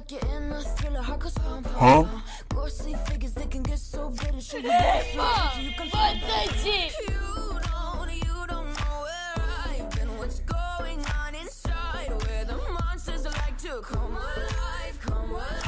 like you're in a thriller, heart goes pum pum. Huh? Ghostly figures that can get so bitter. Show you you can find you don't know where I've been, what's going on inside, where the monsters like to come alive, come alive.